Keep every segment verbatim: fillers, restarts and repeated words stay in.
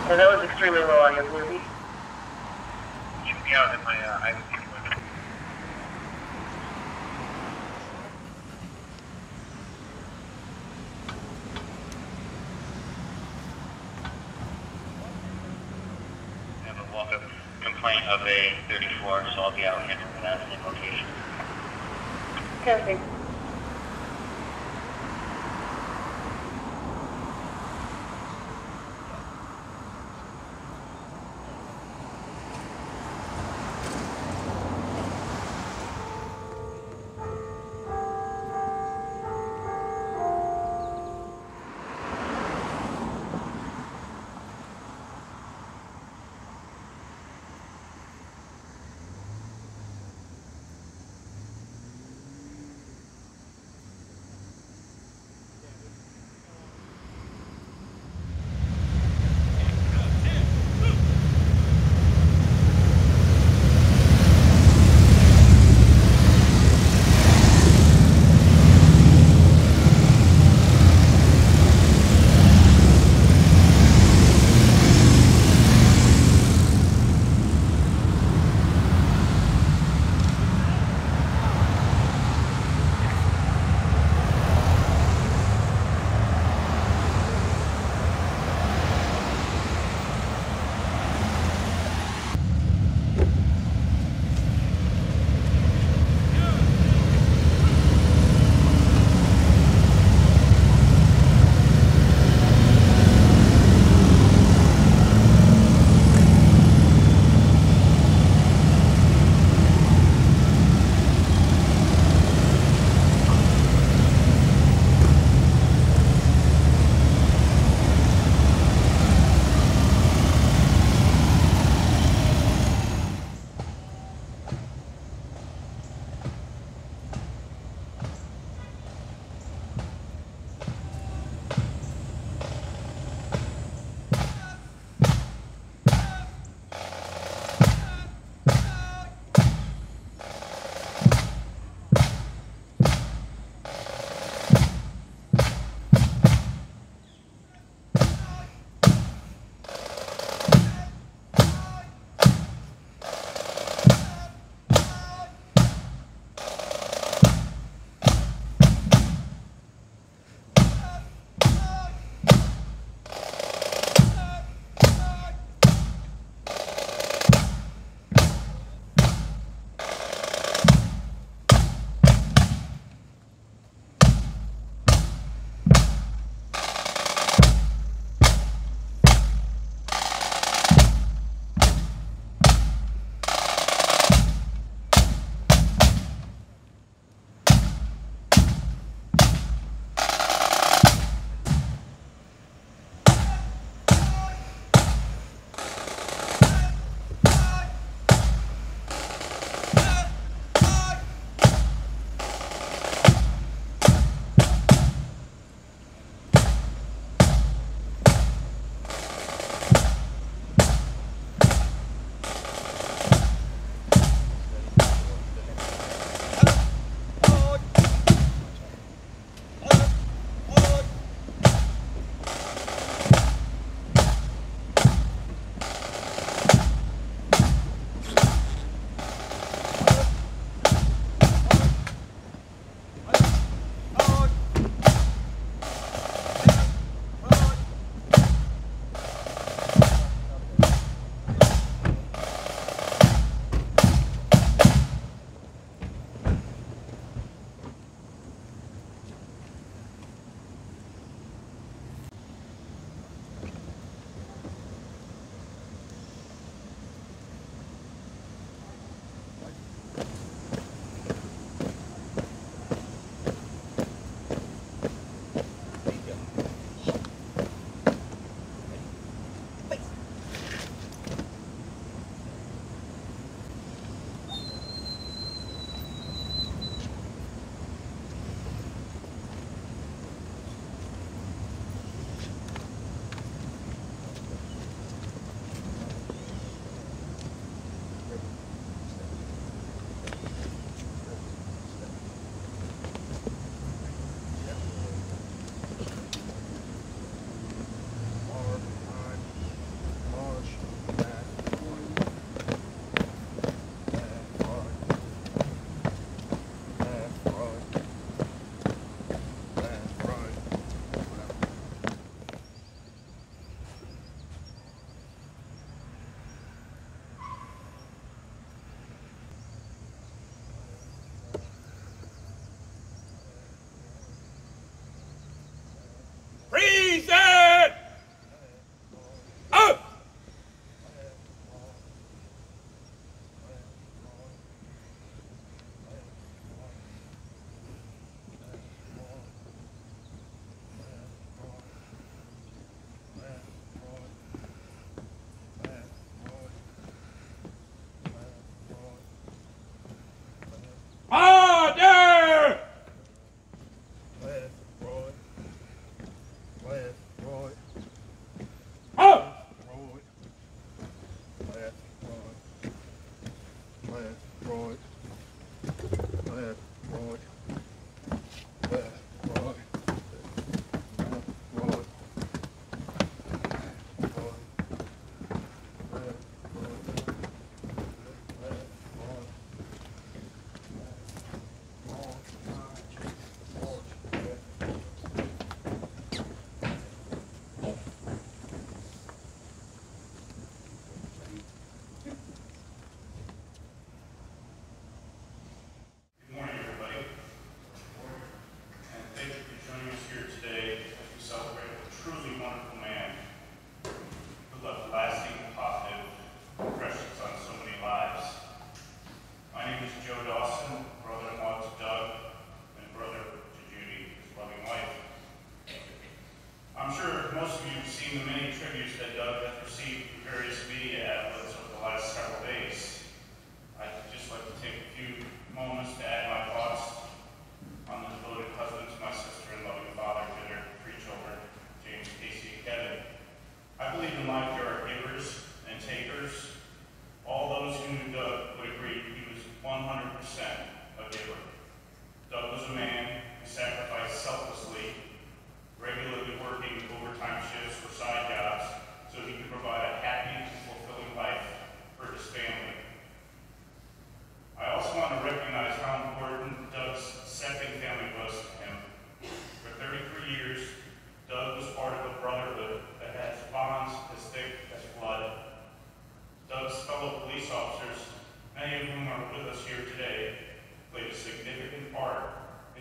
And that was extremely low on your blue heat. Shoot me out in my uh, I V C window. I have a walk-up complaint of a thirty-four, so I'll be out handling that same location. Okay.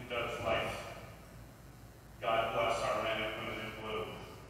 Doug's life. God bless our men and women in blue.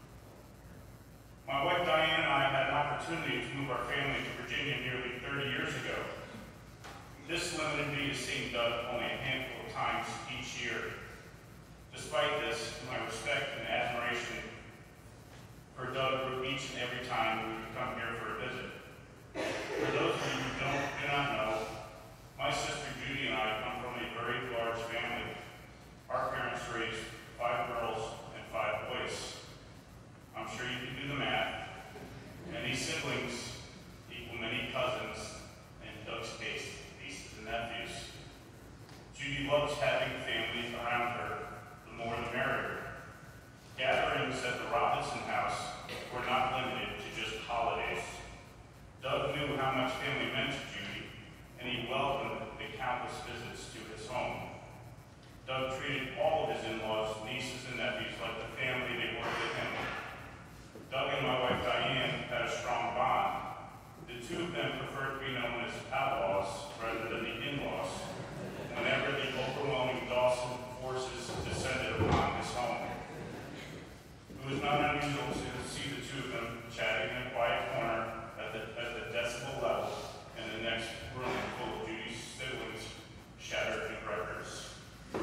My wife Diane and I had an opportunity to move our family to Virginia nearly thirty years ago. This limited me to seeing Doug only a handful of times each year. Despite this, my respect and admiration for Doug grew each and every time we would come here for a visit. For those of you who don't, do not know, my sister Judy and I come from a very large family. Our parents raised five girls and five boys. I'm sure you can do the math. Many siblings equal many cousins, and in Doug's case, nieces and nephews. Judy loves having families around her. The more the merrier. Gatherings at the Robinson house were not limited to just holidays. Doug knew how much family meant to Judy, and he welcomed the countless visits to his home. Doug treated all of his in-laws, nieces, and nephews like the family they were to him. Doug and my wife Diane had a strong bond. The two of them preferred to be known as outlaws rather than the in-laws whenever the overwhelming Dawson forces descended upon his home. It was not unusual to see the two of them chatting in a quiet corner at the, at the decibel level in the next room full of Judy's siblings shattered in records.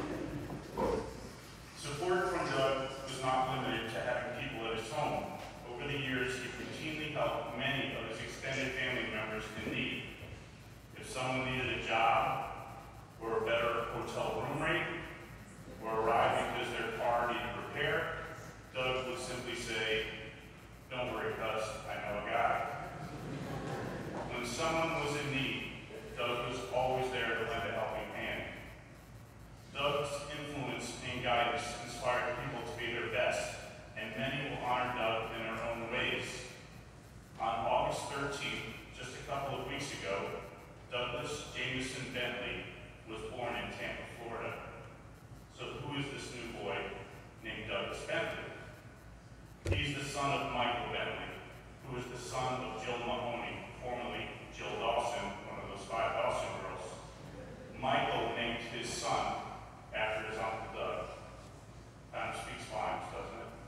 Support from Doug was not limited to having people at his home. Over the years, he routinely helped many of his extended family members in need. If someone needed a job, or a better hotel room rate, or a ride because their car needed repair, Doug would simply say, "Don't worry, cuz, I know a guy." When someone was in need, Doug was always there to lend a helping hand. Doug's influence and guidance inspired people to be their best, and many will honor Doug in their own ways. On August thirteenth, just a couple of weeks ago, Douglas Jameson Bentley was born in Tampa, Florida. So who is this new boy named Douglas Bentley? He's the son of Michael Bentley, who is the son of Jill Mahoney, formerly Jill Dawson, one of those five Dawson girls. Michael named his son after his uncle Doug. Kind of speaks volumes, doesn't it?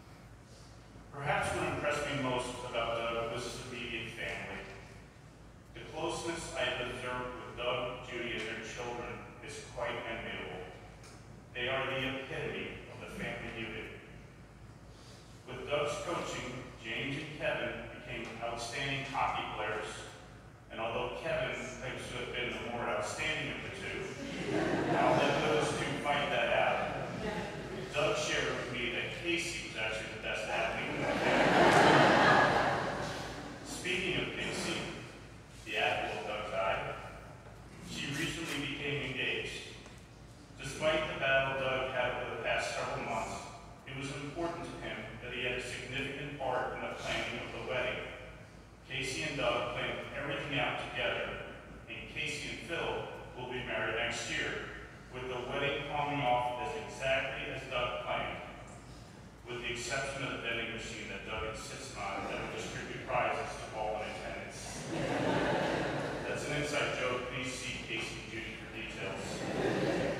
Perhaps what impressed me most about Doug was his immediate family. The closeness I have observed with Doug, Judy, and their children is quite enviable. They are the epitome of the family unit. With Doug's coaching, James and Kevin became outstanding hockey players, and although Kevin thinks to have been the more outstanding of the two, I'll let those two fight that out. Doug shared with me that Casey was actually the best athlete in the family. Speaking of Casey, the apple of Doug's eye, she recently became engaged. Despite the battle Doug had over the past several months, it was important to him that he had a significant part in the planning of the wedding. Casey and Doug planned everything out together, and Casey and Phil will be married next year, with the wedding coming off as exactly as Doug planned, with the exception of the vending machine that Doug insisted on that would distribute prizes to all in attendance. That's an inside joke. Please see Casey and Judy for details.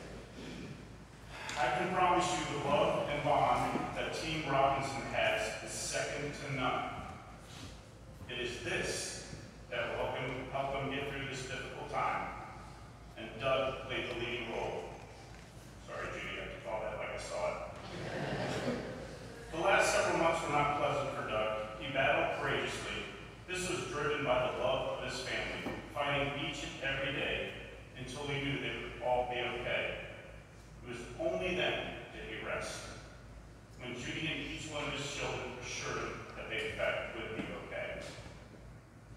I can promise you the love and bond that Team Robinson has is second to none. It is this that will help them, help them get through this difficult time, and Doug played the leading role. Sorry, Judy, I have to call that like I saw it. The last several months were not pleasant for Doug. He battled courageously. This was driven by the love of his family, fighting each and every day until he knew they would all be okay. It was only then did he rest, when Judy and each one of his children assured him that they in fact would be okay.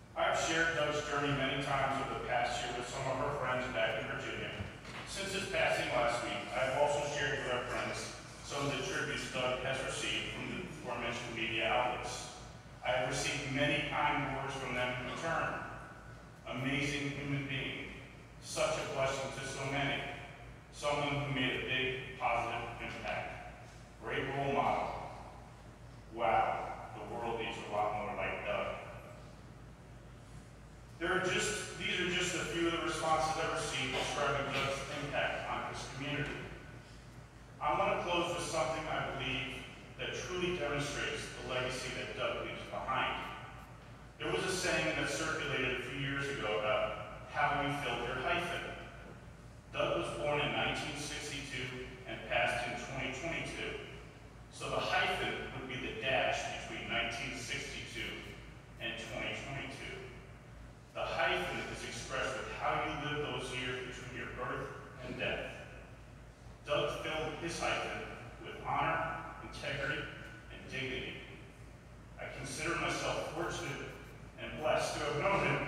his hyphen with honor, integrity, and dignity. I consider myself fortunate and blessed to have known him.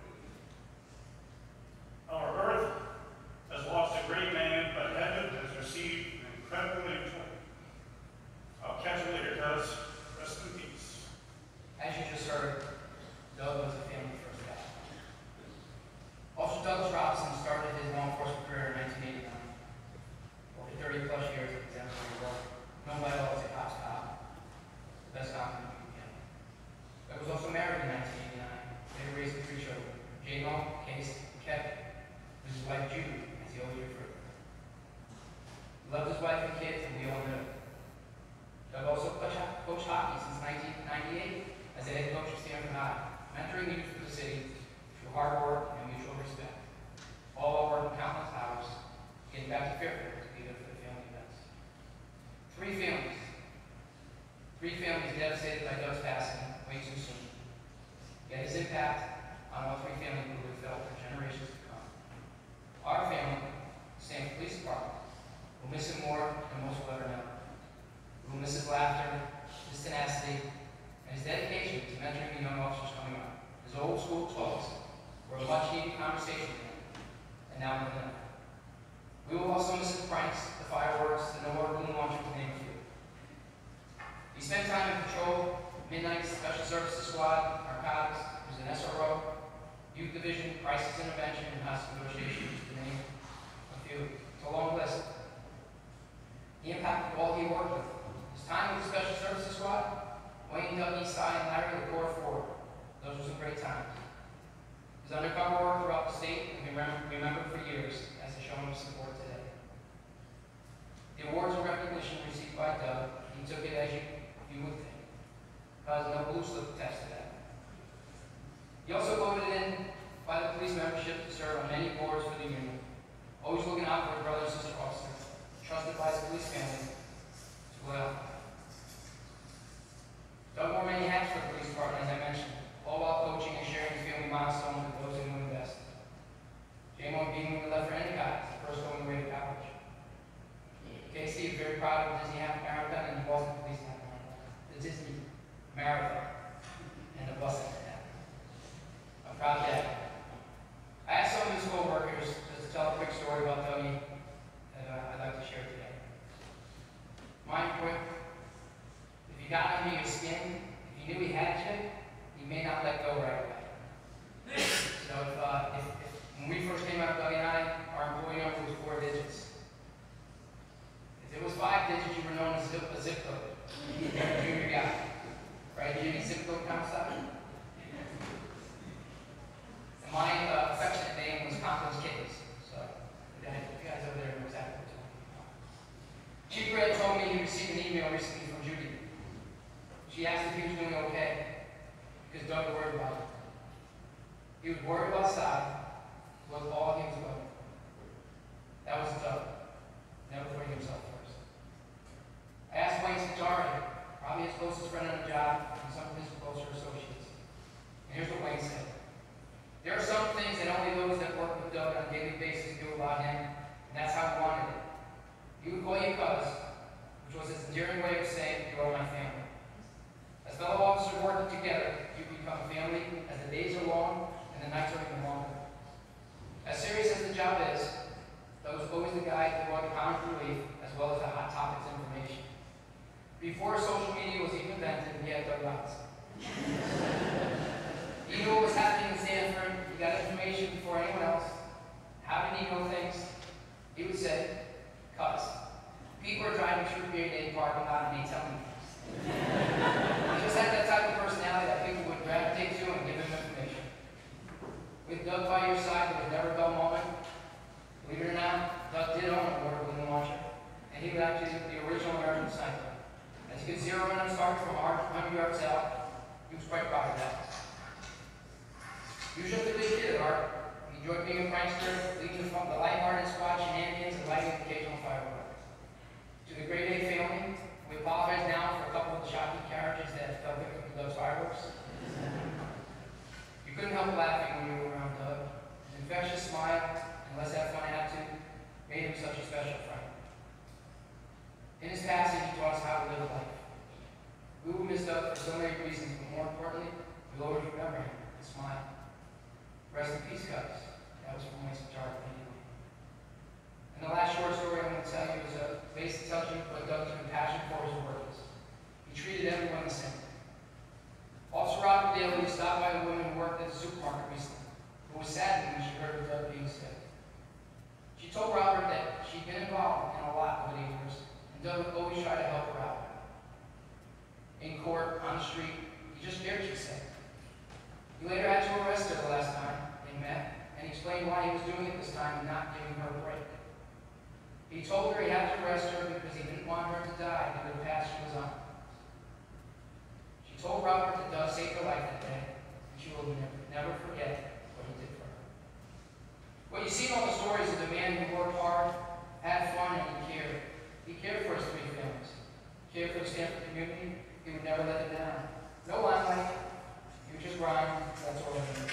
Our earth has lost a great man, but heaven has received an incredible angel. I'll catch you later, cuz. Rest in peace. As you just heard, Doug was a family first guy. Officer Douglas Robinson started his law enforcement career in nineteen eighty-nine. Over thirty plus years of exemplary work, known by all as a cop's cop, the best cop in the U K. Doug was also married in nineteen eighty-nine. They raised three children, J-Lo, Case, and Kevin, and his wife Judy, as he always referred to her. He loved his wife and kids, and we all knew it. Doug also coached, coached hockey since nineteen ninety-eight as the head coach of Stanford High, mentoring youth for the city through hard work and mutual respect. All while working countless hours, getting back to Fairfield to be there for the family events. Three families. Three families devastated by Doug's passing way too soon. Yet his impact on all three families will be felt for generations to come. Our family, the Stanford Police Department, will miss him more than most will ever know. We will miss his laughter, his tenacity, and his dedication to mentoring the young officers coming up. His old school talks were a much-needed conversation with him, and now we're there. We will also miss his pranks, the fireworks, the no-more balloon launcher, to name a few. He spent time in patrol, Midnight Special Services Squad, narcotics, he was an S R O, Youth Division, Crisis Intervention, and Hostage Negotiations, to name a few. It's a long list. He impacted all he worked with. His time with the Special Services Squad, Wayne, Doug, Eastside, and Larry, the Core Four. Those were some great times. His undercover work throughout the state will be remembered for years as a showing of support today. The awards and recognition received by Doug, he took it as you, you would think. Causing no blue slip attached to that. He also voted in by the police membership to serve on many boards for the union, always looking out for his brother and sister officers, trusted by his police family as well. Doug wore many hats for the police department, as I mentioned, all while coaching and sharing his family milestones with those who knew him best. J-Mo being one of the left for any guy, the first going away to college. K C is very proud of the Disney Half Marathon and the Boston Police Half Marathon. The Disney Marathon and the Boston Half. I'm proud of that. I asked some of his co-workers just to tell a quick story about Dougie that uh, I'd like to share today. Mine quick. If you got under your skin, if you knew he had you, you may not let go right away. So if, uh, if, if when we first came out, Dougie and I, our employee number was four digits. If it was five digits, you were known as zip, a zip code. Junior guy. Right, Jimmy? Zip code concept? And my uh, affectionate name was Compton's Kittens. So you guys over there know exactly what I'm talking about. Chief Red told me he received an email recently from Judy. She asked if he was doing okay, because Doug was worried about him. He was worried about Sai, was all he was about. That was Doug, never putting himself first. I asked Wayne Secretary, probably his closest friend on the job, and some of his closer associates. And here's what Wayne said. There are some things that only those that work with Doug on a daily basis do about him, and that's how he wanted it. He would call you cuz, which was his endearing way of saying, you are my family. As fellow officers working together, you become family as the days are long and the nights are even longer. As serious as the job is, Doug was always the guy who brought comic relief as well as the hot topics information. Before social media was even invented, he had Doug Robinson. He knew what was happening in Stanford. He got information before anyone else. How did he know things? He would say, cuz, people are driving through P A D parking lot and they tell me things. He just had that type of personality that people would gravitate to and give him information. With Doug by your side, there was never a dull moment. Believe it or not, Doug did own a water balloon launcher, and he was actually the original American sniper. As he could zero in on target from one hundred yards out, he was quite proud of that. He was just a big kid at heart. He enjoyed being a prankster, leading the, the lighthearted squad shenanigans and lighting the occasional firework. To the grade A family, we apologize now for a couple of the shocking carriages that fell victim to those fireworks. You couldn't help laughing when you were around Doug. His infectious smile, and let's have fun attitude, made him such a special friend. involved in a lot over the years, and Doug would always try to help her out. In court, on the street, he just cared, she said. He later had to arrest her the last time they met, and explained why he was doing it this time and not giving her a break. He told her he had to arrest her because he didn't want her to die due to the path she was on. She told Robert that Doug saved her life that day, and she will never, never forget what he did for her. What you see in all the stories is a man who worked hard, had fun, and he cared. He cared for his three families. He cared for the Stanford community. He would never let it down. No limelight. He would just grind. That's all he did.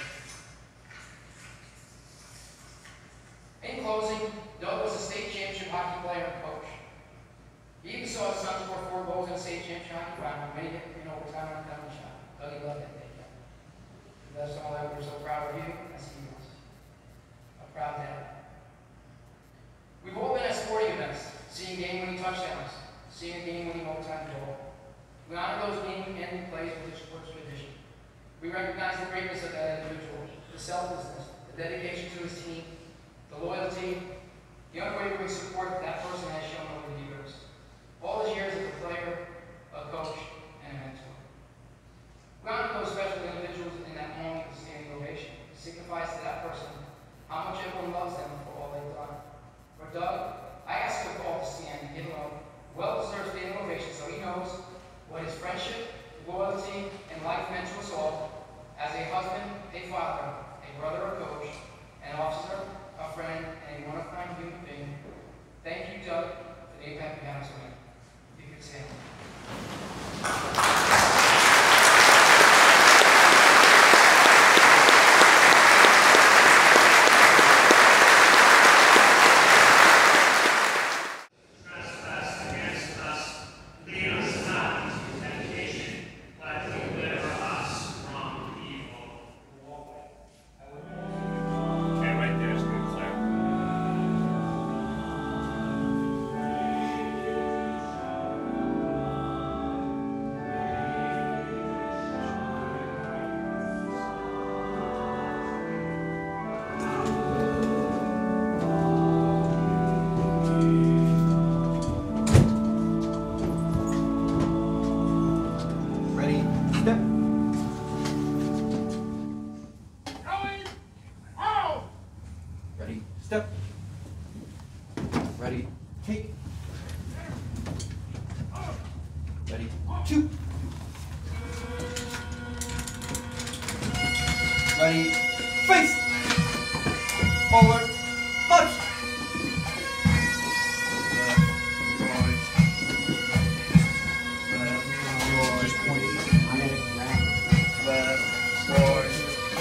In closing, Doug was a state championship hockey player and coach. He even saw his son score four goals in the state championship hockey final, many hit in overtime on a penalty shot. Doug, he loved that day. That's all that we're so proud of you as he was. A proud dad. We've all been at sporting events, seeing game-winning touchdowns, seeing a game-winning overtime goal. We honor those game-ending plays with a sports tradition. We recognize the greatness of that individual, the selflessness, the dedication to his team, the loyalty, the unwavering support that that person has shown over the years. All his years as a player, a coach, and a mentor. We honor those special individuals in that moment of standing ovation. It signifies to that person how much everyone loves them for all they've done. For Doug, I ask you all to stand and give him a well-deserved standing ovation so he knows what his friendship, loyalty, and life meant to us all as a husband, a father, a brother, a coach, an officer, a friend, and a one-of-a-kind human being. Thank you, Doug, for the impact you had on us. You could say Step. Ready. Take. Ready. Shoot. Ready. Face. Forward. March. Just point on it. Left. Forward.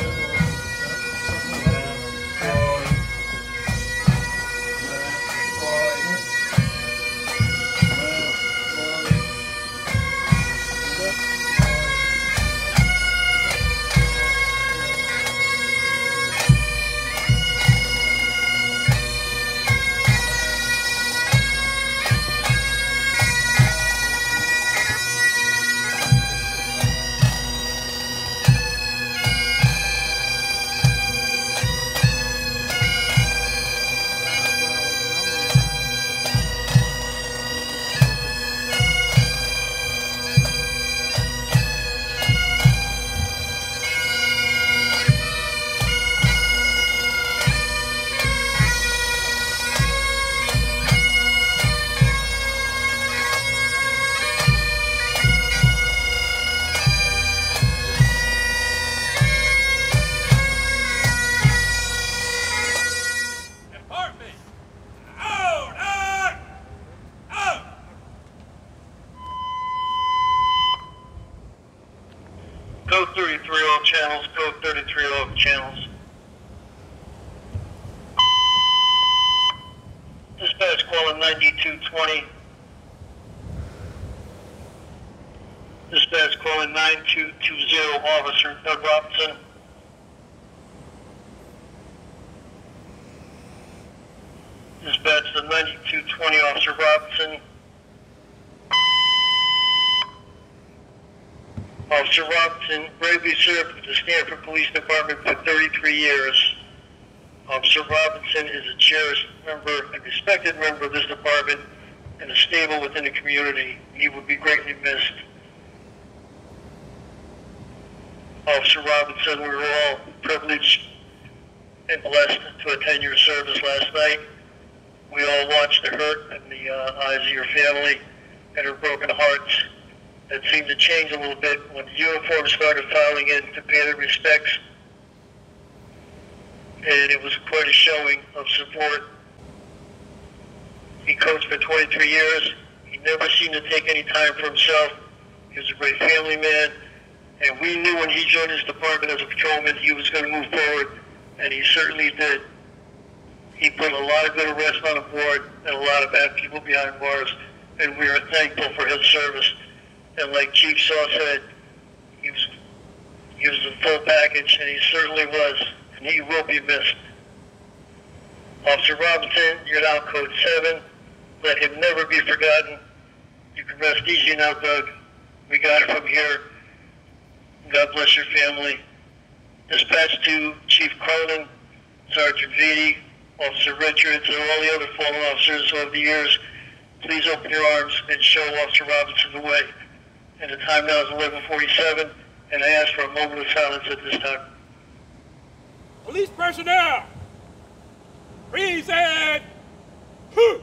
Code thirty-three all channels, code thirty-three all channels. Dispatch calling ninety-two twenty. Dispatch calling nine two two zero, Officer Doug Robinson. Dispatch to ninety-two twenty, Officer Robinson. Officer Robinson bravely served with the Stanford Police Department for thirty-three years. Officer Robinson is a cherished member and respected member of this department and a staple within the community. He would be greatly missed. Officer Robinson, we were all privileged and blessed to attend your service last night. We all watched the hurt in the uh, eyes of your family and her broken hearts. That seemed to change a little bit when the uniforms started filing in to pay their respects. And it was quite a showing of support. He coached for twenty-three years. He never seemed to take any time for himself. He was a great family man. And we knew when he joined his department as a patrolman, he was going to move forward. And he certainly did. He put a lot of good arrests on the board and a lot of bad people behind bars. And we are thankful for his service. And like Chief Saw said, he was, he was the full package, and he certainly was. And he will be missed. Officer Robinson, you're now code seven. Let him never be forgotten. You can rest easy now, Doug. We got it from here. God bless your family. Dispatch to Chief Cronin, Sergeant Vitti, Officer Richards, and all the other fallen officers over the years. Please open your arms and show Officer Robinson the way. And the time now is eleven forty-seven, and I ask for a moment of silence at this time. Police personnel, freeze and whew.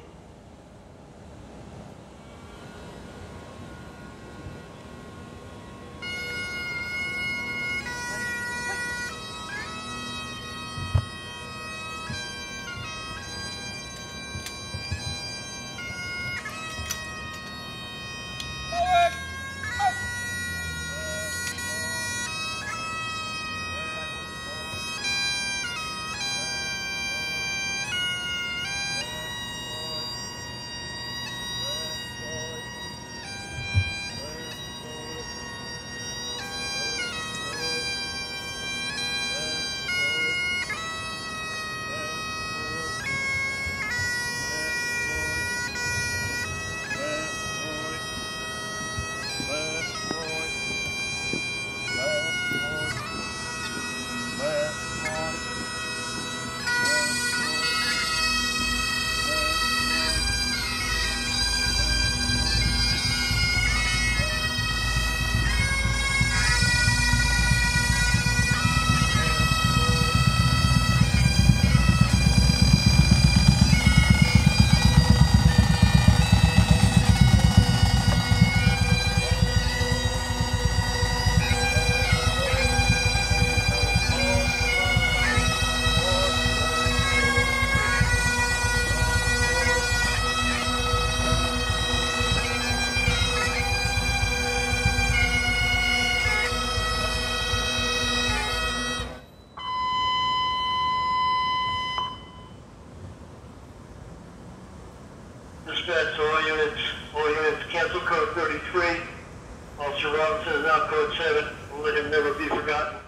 Dispatch to all units, all units, cancel code thirty-three. Officer Robinson is now code seven. We'll let him never be forgotten.